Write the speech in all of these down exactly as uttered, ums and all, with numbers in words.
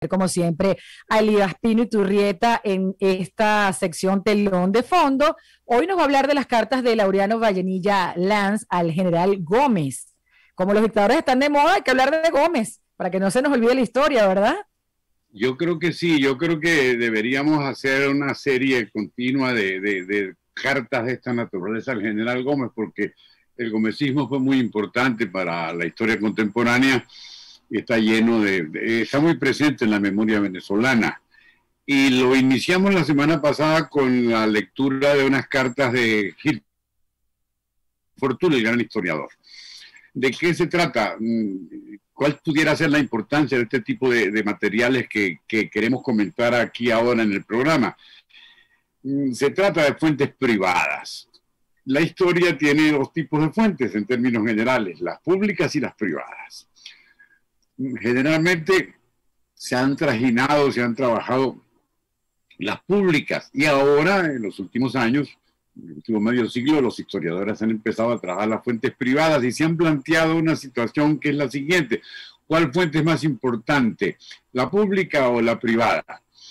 como siempre, a Elías Pino Iturrieta en esta sección Telón de Fondo. Hoy nos va a hablar de las cartas de Laureano Vallenilla Lanz al general Gómez. Como los dictadores están de moda, hay que hablar de Gómez, para que no se nos olvide la historia, ¿verdad? Yo creo que sí, yo creo que deberíamos hacer una serie continua de, de, de cartas de esta naturaleza al general Gómez, porque el gomecismo fue muy importante para la historia contemporánea y está lleno de, de, está muy presente en la memoria venezolana. Y lo iniciamos la semana pasada con la lectura de unas cartas de Gil Fortuny, el gran historiador. ¿De qué se trata? ¿Cuál pudiera ser la importancia de este tipo de, de materiales que, que queremos comentar aquí ahora en el programa? Se trata de fuentes privadas. La historia tiene dos tipos de fuentes en términos generales, las públicas y las privadas. Generalmente se han trajinado, se han trabajado las públicas y ahora, en los últimos años, en el último medio siglo, los historiadores han empezado a trabajar las fuentes privadas y se han planteado una situación que es la siguiente. ¿Cuál fuente es más importante, la pública o la privada?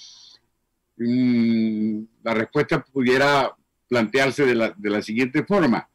Mm, la respuesta pudiera plantearse de la, de la siguiente forma.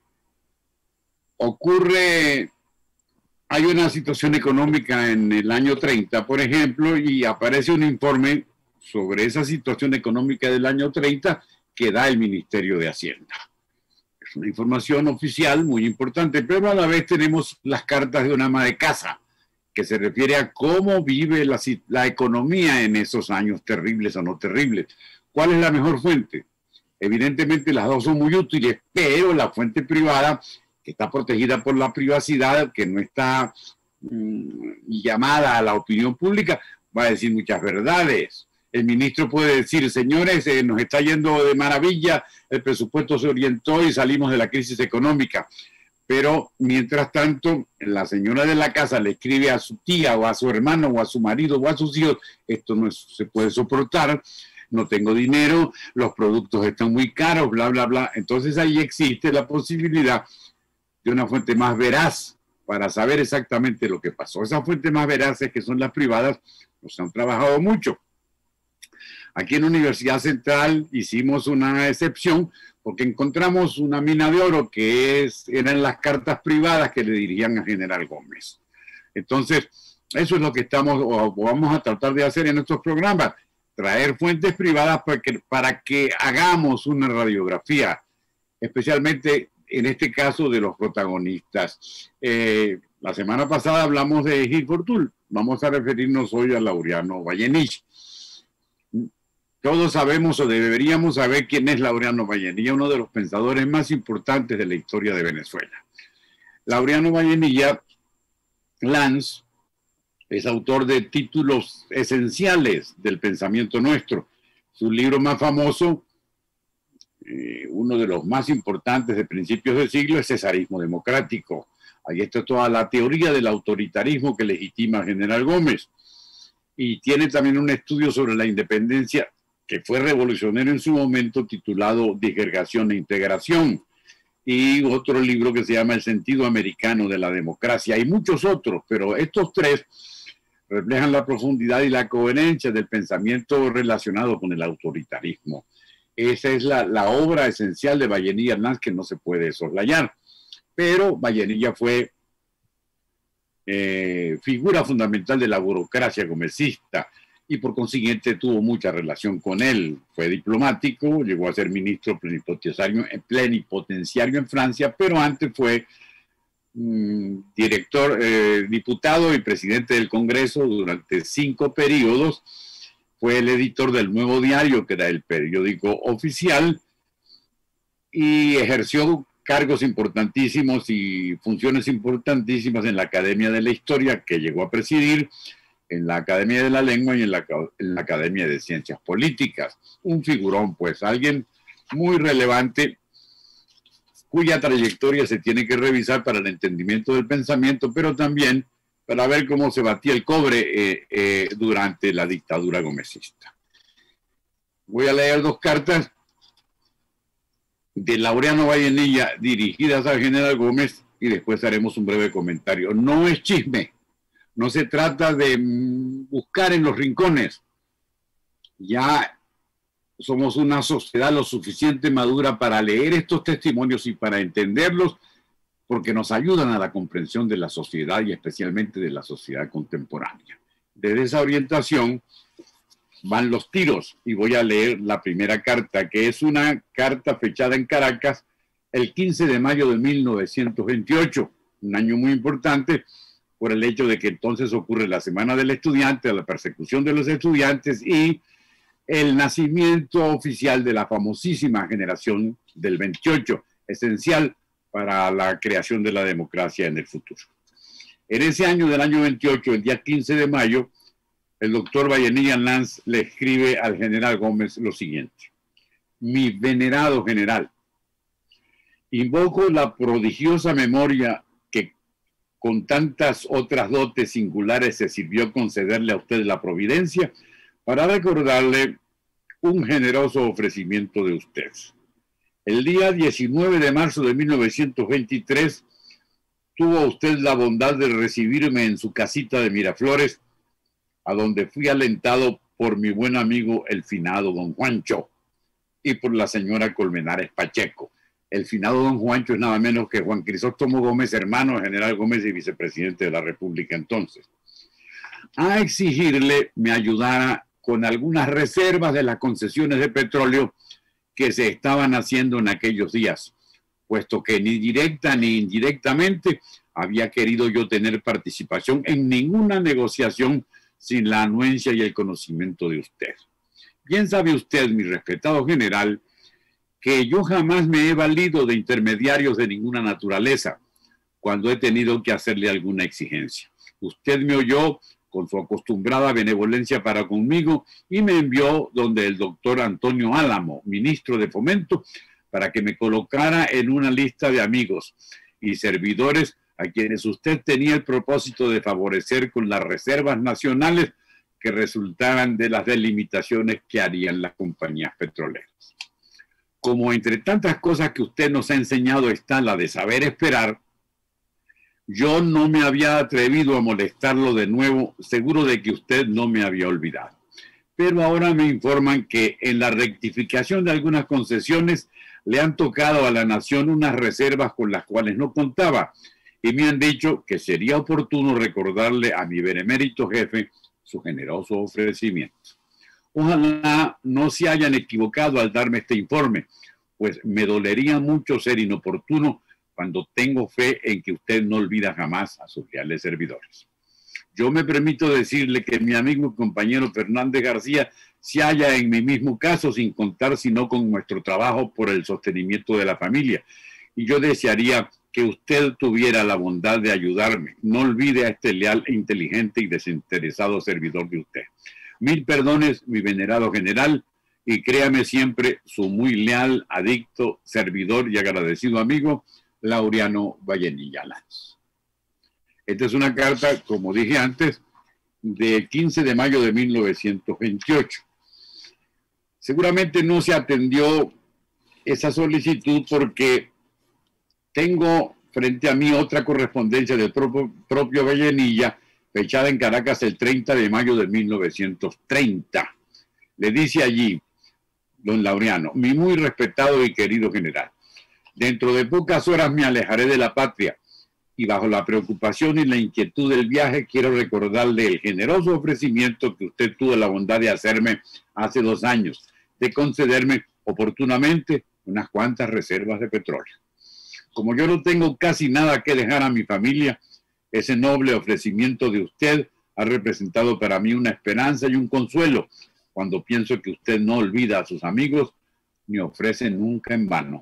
Ocurre, hay una situación económica en el año treinta, por ejemplo, y aparece un informe sobre esa situación económica del año treinta que da el Ministerio de Hacienda. Es una información oficial muy importante, pero a la vez tenemos las cartas de una ama de casa, que se refiere a cómo vive la, la economía en esos años terribles o no terribles. ¿Cuál es la mejor fuente? Evidentemente las dos son muy útiles, pero la fuente privada, que está protegida por la privacidad, que no está mmm, llamada a la opinión pública, va a decir muchas verdades. El ministro puede decir, señores, eh, nos está yendo de maravilla, el presupuesto se orientó y salimos de la crisis económica. Pero, mientras tanto, la señora de la casa le escribe a su tía o a su hermano o a su marido o a sus hijos, esto no es, se puede soportar, no tengo dinero, los productos están muy caros, bla, bla, bla. Entonces ahí existe la posibilidad de una fuente más veraz para saber exactamente lo que pasó. Esas fuentes más veraces, que son las privadas, nos han trabajado mucho. Aquí en la Universidad Central hicimos una excepción porque encontramos una mina de oro que es, eran las cartas privadas que le dirigían a General Gómez. Entonces, eso es lo que estamos o vamos a tratar de hacer en nuestros programas, traer fuentes privadas para que, para que hagamos una radiografía, especialmente en este caso de los protagonistas. Eh, la semana pasada hablamos de Gil Fortuny, vamos a referirnos hoy a Laureano Vallenilla. Todos sabemos o deberíamos saber quién es Laureano Vallenilla, uno de los pensadores más importantes de la historia de Venezuela. Laureano Vallenilla Lanz es autor de títulos esenciales del pensamiento nuestro. Su libro más famoso, eh, uno de los más importantes de principios del siglo, es Cesarismo Democrático. Ahí está toda la teoría del autoritarismo que legitima a General Gómez. Y tiene también un estudio sobre la independencia que fue revolucionario en su momento, titulado Disgregación e Integración, y otro libro que se llama El sentido americano de la democracia. Hay muchos otros, pero estos tres reflejan la profundidad y la coherencia del pensamiento relacionado con el autoritarismo. Esa es la, la obra esencial de Vallenilla Lanz, que no se puede soslayar. Pero Vallenilla fue eh, figura fundamental de la burocracia gomecista, y por consiguiente tuvo mucha relación con él. Fue diplomático, llegó a ser ministro plenipotenciario, plenipotenciario en Francia, pero antes fue mmm, director, eh, diputado y presidente del Congreso durante cinco periodos. Fue el editor del Nuevo Diario, que era el periódico oficial, y ejerció cargos importantísimos y funciones importantísimas en la Academia de la Historia, que llegó a presidir, en la Academia de la Lengua y en la, en la Academia de Ciencias Políticas. Un figurón, pues, alguien muy relevante, cuya trayectoria se tiene que revisar para el entendimiento del pensamiento, pero también para ver cómo se batía el cobre eh, eh, durante la dictadura gomecista. Voy a leer dos cartas de Laureano Vallenilla dirigidas al general Gómez y después haremos un breve comentario. No es chisme, No se trata de buscar en los rincones. Ya somos una sociedad lo suficiente madura para leer estos testimonios y para entenderlos, porque nos ayudan a la comprensión de la sociedad y especialmente de la sociedad contemporánea. Desde esa orientación van los tiros y voy a leer la primera carta, que es una carta fechada en Caracas el quince de mayo de mil novecientos veintiocho, un año muy importante por el hecho de que entonces ocurre la Semana del Estudiante, la persecución de los estudiantes y el nacimiento oficial de la famosísima generación del veintiocho, esencial para la creación de la democracia en el futuro. En ese año del año veintiocho, el día quince de mayo, el doctor Vallenilla Lanz le escribe al general Gómez lo siguiente: mi venerado general, invoco la prodigiosa memoria que con tantas otras dotes singulares se sirvió concederle a usted la providencia para recordarle un generoso ofrecimiento de usted. El día diecinueve de marzo de mil novecientos veintitrés tuvo usted la bondad de recibirme en su casita de Miraflores, a donde fui alentado por mi buen amigo el finado don Juancho y por la señora Colmenares Pacheco. El finado don Juancho es nada menos que Juan Crisóstomo Gómez, hermano del general Gómez y vicepresidente de la República entonces, a exigirle me ayudara con algunas reservas de las concesiones de petróleo que se estaban haciendo en aquellos días, puesto que ni directa ni indirectamente había querido yo tener participación en ninguna negociación sin la anuencia y el conocimiento de usted. Bien sabe usted, mi respetado general, que yo jamás me he valido de intermediarios de ninguna naturaleza cuando he tenido que hacerle alguna exigencia. Usted me oyó con su acostumbrada benevolencia para conmigo y me envió donde el doctor Antonio Álamo, ministro de Fomento, para que me colocara en una lista de amigos y servidores a quienes usted tenía el propósito de favorecer con las reservas nacionales que resultaran de las delimitaciones que harían las compañías petroleras. Como entre tantas cosas que usted nos ha enseñado está la de saber esperar, yo no me había atrevido a molestarlo de nuevo, seguro de que usted no me había olvidado. Pero ahora me informan que en la rectificación de algunas concesiones le han tocado a la nación unas reservas con las cuales no contaba, y me han dicho que sería oportuno recordarle a mi benemérito jefe su generoso ofrecimiento. Ojalá no se hayan equivocado al darme este informe, pues me dolería mucho ser inoportuno cuando tengo fe en que usted no olvida jamás a sus leales servidores. Yo me permito decirle que mi amigo y compañero Fernández García se halla en mi mismo caso, sin contar sino con nuestro trabajo por el sostenimiento de la familia. Y yo desearía que usted tuviera la bondad de ayudarme. No olvide a este leal, inteligente y desinteresado servidor de usted. Mil perdones, mi venerado general, y créame siempre su muy leal, adicto, servidor y agradecido amigo, Laureano Vallenilla Lanz. Esta es una carta, como dije antes, del quince de mayo de mil novecientos veintiocho. Seguramente no se atendió esa solicitud porque tengo frente a mí otra correspondencia del propio, propio Vallenilla, fechada en Caracas el treinta de mayo de mil novecientos treinta. Le dice allí, don Laureano, mi muy respetado y querido general, dentro de pocas horas me alejaré de la patria y bajo la preocupación y la inquietud del viaje quiero recordarle el generoso ofrecimiento que usted tuvo la bondad de hacerme hace dos años, de concederme oportunamente unas cuantas reservas de petróleo. Como yo no tengo casi nada que dejar a mi familia, ese noble ofrecimiento de usted ha representado para mí una esperanza y un consuelo cuando pienso que usted no olvida a sus amigos ni ofrece nunca en vano.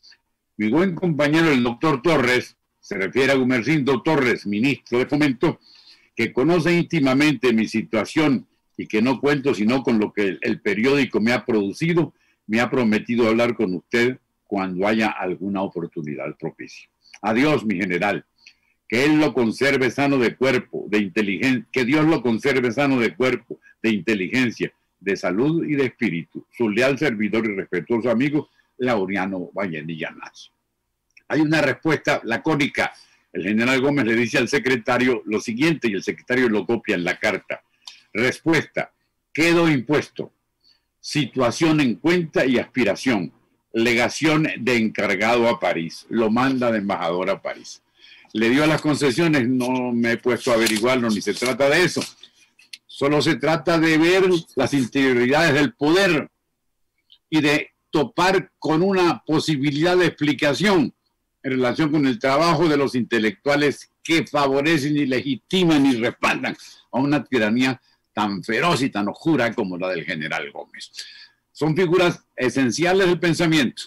Mi buen compañero el doctor Torres, se refiere a Gumersindo Torres, ministro de Fomento, que conoce íntimamente mi situación y que no cuento sino con lo que el, el periódico me ha producido, me ha prometido hablar con usted cuando haya alguna oportunidad propicia. Adiós, mi general. Que él lo conserve sano de cuerpo, de inteligencia, que Dios lo conserve sano de cuerpo, de inteligencia, de salud y de espíritu. Su leal servidor y respetuoso amigo, Laureano Vallenilla Lanz. Hay una respuesta lacónica El general Gómez le dice al secretario lo siguiente y el secretario lo copia en la carta. Respuesta: quedo impuesto. Situación en cuenta y aspiración. Legación de encargado a París. Lo manda de embajador a París. Le dio las concesiones, no me he puesto a averiguarlo, ni se trata de eso. Solo se trata de ver las interioridades del poder y de topar con una posibilidad de explicación en relación con el trabajo de los intelectuales que favorecen y legitiman y respaldan a una tiranía tan feroz y tan oscura como la del general Gómez. Son figuras esenciales del pensamiento.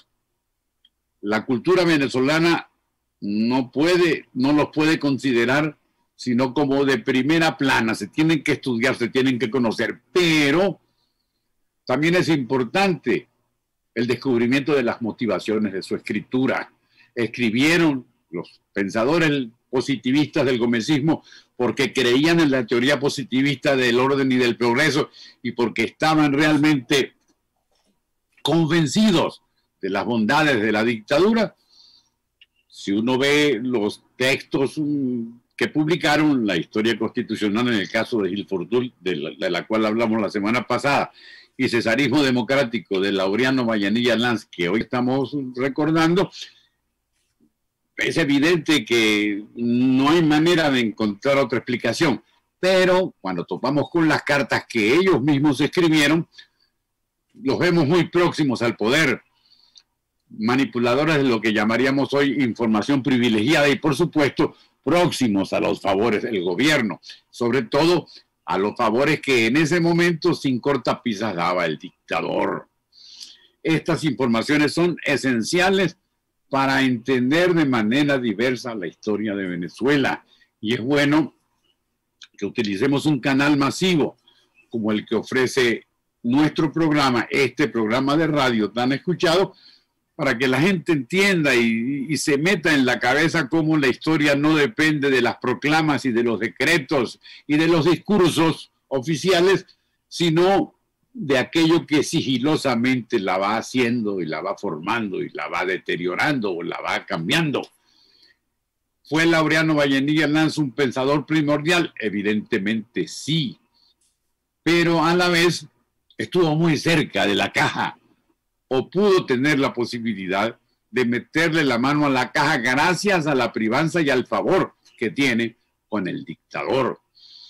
La cultura venezolana no puede, no los puede considerar sino como de primera plana. Se tienen que estudiar, se tienen que conocer, pero también es importante el descubrimiento de las motivaciones de su escritura. Escribieron los pensadores positivistas del gomecismo porque creían en la teoría positivista del orden y del progreso y porque estaban realmente convencidos de las bondades de la dictadura. Si uno ve los textos um, que publicaron, la historia constitucional en el caso de Gil Fortul, de la, de la cual hablamos la semana pasada, y Cesarismo Democrático de Laureano Vallenilla Lanz, que hoy estamos recordando, es evidente que no hay manera de encontrar otra explicación. Pero cuando topamos con las cartas que ellos mismos escribieron, los vemos muy próximos al poder, manipuladores de lo que llamaríamos hoy información privilegiada y, por supuesto, próximos a los favores del gobierno, sobre todo a los favores que en ese momento sin cortapisas daba el dictador. Estas informaciones son esenciales para entender de manera diversa la historia de Venezuela, y es bueno que utilicemos un canal masivo como el que ofrece nuestro programa, este programa de radio tan escuchado, para que la gente entienda y, y se meta en la cabeza cómo la historia no depende de las proclamas y de los decretos y de los discursos oficiales, sino de aquello que sigilosamente la va haciendo y la va formando y la va deteriorando o la va cambiando. ¿Fue Laureano Vallenilla Lanz un pensador primordial? Evidentemente sí, pero a la vez estuvo muy cerca de la caja, o pudo tener la posibilidad de meterle la mano a la caja gracias a la privanza y al favor que tiene con el dictador.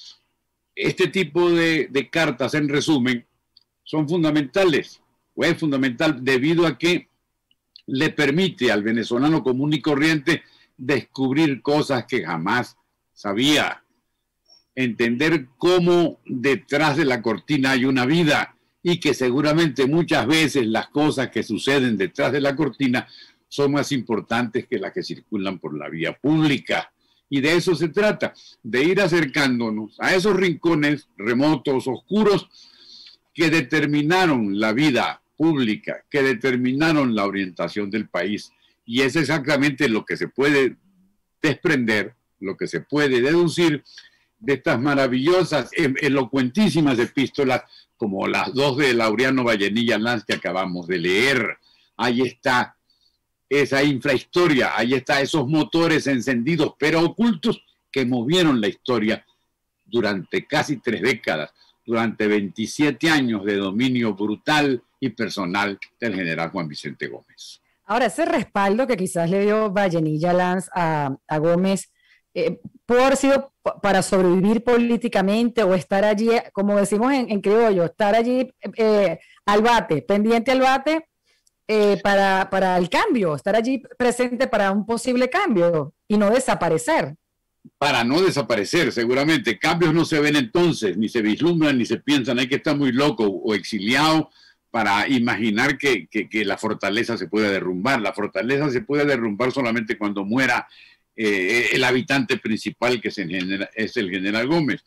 Este tipo de, de cartas, en resumen, son fundamentales, o es fundamental debido a que le permite al venezolano común y corriente descubrir cosas que jamás sabía, entender cómo detrás de la cortina hay una vida, y que seguramente muchas veces las cosas que suceden detrás de la cortina son más importantes que las que circulan por la vía pública. Y de eso se trata, de ir acercándonos a esos rincones remotos, oscuros, que determinaron la vida pública, que determinaron la orientación del país. Y es exactamente lo que se puede desprender, lo que se puede deducir de estas maravillosas, elocuentísimas epístolas, como las dos de Laureano Vallenilla Lanz que acabamos de leer. Ahí está esa infrahistoria, ahí está esos motores encendidos pero ocultos que movieron la historia durante casi tres décadas, durante veintisiete años de dominio brutal y personal del general Juan Vicente Gómez. Ahora, ese respaldo que quizás le dio Vallenilla Lanz a, a Gómez, eh, ¿pudo haber sido para sobrevivir políticamente o estar allí, como decimos en, en criollo, estar allí eh, al bate, pendiente al bate eh, para, para el cambio, estar allí presente para un posible cambio y no desaparecer? Para no desaparecer, seguramente. Cambios no se ven entonces, ni se vislumbran, ni se piensan. Hay que estar muy loco o exiliado para imaginar que, que, que la fortaleza se puede derrumbar. La fortaleza se puede derrumbar solamente cuando muera Eh, el habitante principal, que es el, general, es el general Gómez.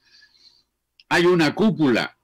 Hay una cúpula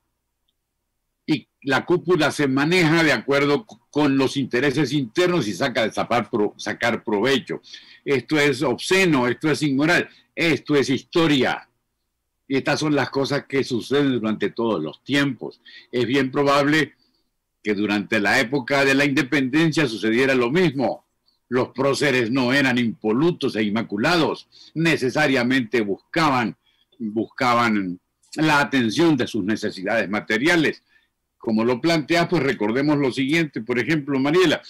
y la cúpula se maneja de acuerdo con los intereses internos y saca de sacar, pro, sacar provecho. Esto es obsceno, esto es inmoral, esto es historia. Y estas son las cosas que suceden durante todos los tiempos. Es bien probable que durante la época de la independencia sucediera lo mismo. Los próceres no eran impolutos e inmaculados, necesariamente buscaban, buscaban la atención de sus necesidades materiales. Como lo planteas, pues recordemos lo siguiente, por ejemplo, Mariela,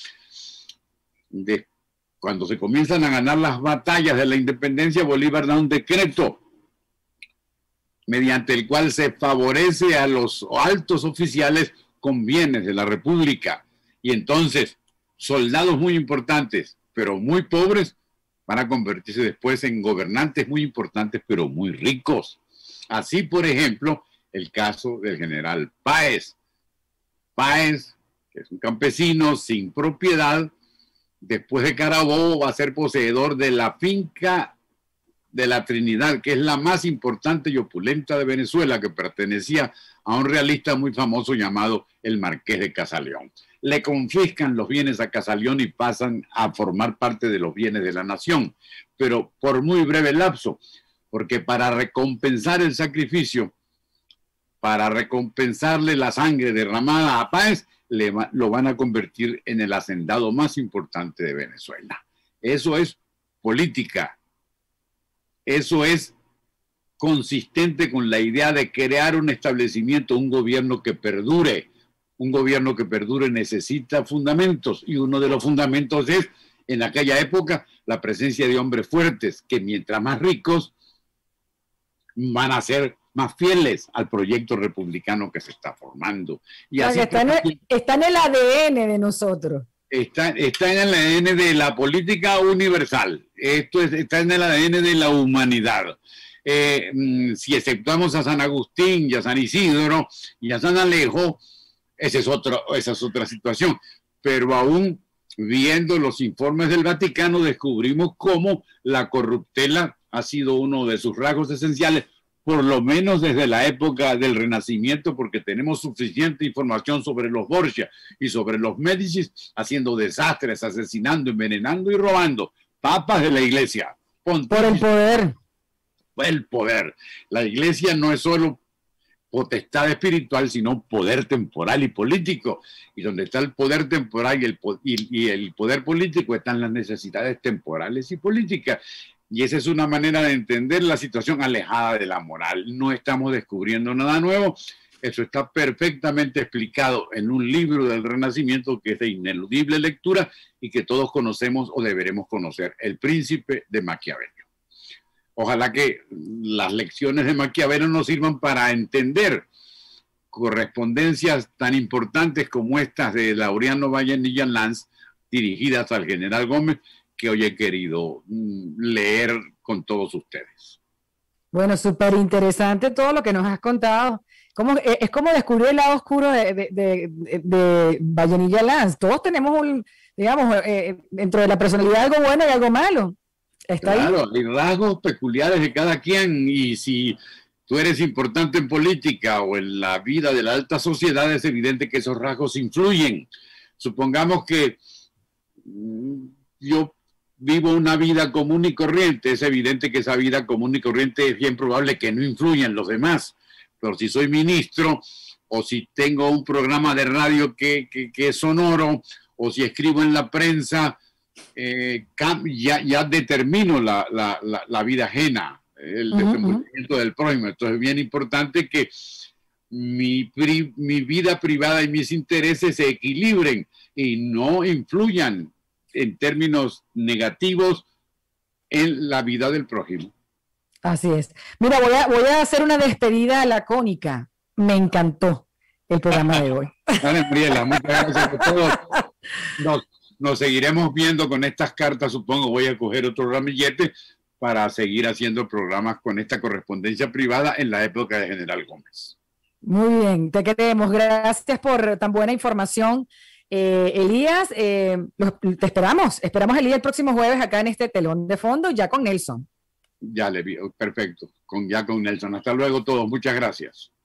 de, cuando se comienzan a ganar las batallas de la independencia, Bolívar da un decreto mediante el cual se favorece a los altos oficiales con bienes de la República. Y entonces, soldados muy importantes, pero muy pobres, van a convertirse después en gobernantes muy importantes, pero muy ricos. Así, por ejemplo, el caso del general Páez. Páez, que es un campesino sin propiedad, después de Carabobo va a ser poseedor de la finca de la Trinidad, que es la más importante y opulenta de Venezuela, que pertenecía a un realista muy famoso llamado el Marqués de Casaleón. Le confiscan los bienes a Casaleón y pasan a formar parte de los bienes de la nación, pero por muy breve lapso, porque para recompensar el sacrificio, para recompensarle la sangre derramada a Páez, le va, lo van a convertir en el hacendado más importante de Venezuela. Eso es política. Eso es consistente con la idea de crear un establecimiento, un gobierno que perdure. Un gobierno que perdure necesita fundamentos, y uno de los fundamentos es, en aquella época, la presencia de hombres fuertes, que mientras más ricos, van a ser más fieles al proyecto republicano que se está formando. Y así está, en el, está en el A D N de nosotros. Está, está en el A D N de la política universal. Esto es, está en el A D N de la humanidad. Eh, si exceptuamos a San Agustín y a San Isidro y a San Alejo, esa es, otro, esa es otra situación. Pero aún viendo los informes del Vaticano, descubrimos cómo la corruptela ha sido uno de sus rasgos esenciales, por lo menos desde la época del Renacimiento, porque tenemos suficiente información sobre los Borgia y sobre los Médicis, haciendo desastres, asesinando, envenenando y robando. Papas de la iglesia. Por el poder. El poder. La iglesia no es solo potestad espiritual, sino poder temporal y político. Y donde está el poder temporal y el, y, y el poder político, están las necesidades temporales y políticas. Y esa es una manera de entender la situación alejada de la moral. No estamos descubriendo nada nuevo. Eso está perfectamente explicado en un libro del Renacimiento que es de ineludible lectura y que todos conocemos o deberemos conocer, El Príncipe de Maquiavelo. Ojalá que las lecciones de Maquiavelo nos sirvan para entender correspondencias tan importantes como estas de Laureano Vallenilla Lanz, dirigidas al general Gómez, que hoy he querido leer con todos ustedes. Bueno, súper interesante todo lo que nos has contado. Como, es como descubrir el lado oscuro de, de, de, de Vallenilla Lanz. Todos tenemos, un, digamos, eh, dentro de la personalidad algo bueno y algo malo. Está claro, ahí. Hay rasgos peculiares de cada quien, y si tú eres importante en política o en la vida de la alta sociedad, es evidente que esos rasgos influyen. Supongamos que yo vivo una vida común y corriente, es evidente que esa vida común y corriente es bien probable que no influya en los demás. Pero si soy ministro, o si tengo un programa de radio que, que, que es sonoro, o si escribo en la prensa, eh, ya, ya determino la, la, la, la vida ajena, el uh-huh, desenvolvimiento uh-huh. del prójimo. Entonces es bien importante que mi, pri, mi vida privada y mis intereses se equilibren y no influyan en términos negativos en la vida del prójimo. Así es. Mira, voy a, voy a hacer una despedida lacónica. Me encantó el programa de hoy. Vale, Mariela, muchas gracias a todos. Nos, nos seguiremos viendo con estas cartas, supongo. Voy a coger otro ramillete para seguir haciendo programas con esta correspondencia privada en la época de General Gómez. Muy bien, te queremos. Gracias por tan buena información. Eh, Elías, eh, los, te esperamos. Esperamos, Elías, el próximo jueves acá en este telón de fondo, ya con Nelson. Ya le vi, perfecto, con, ya con Nelson. Hasta luego todos, muchas gracias.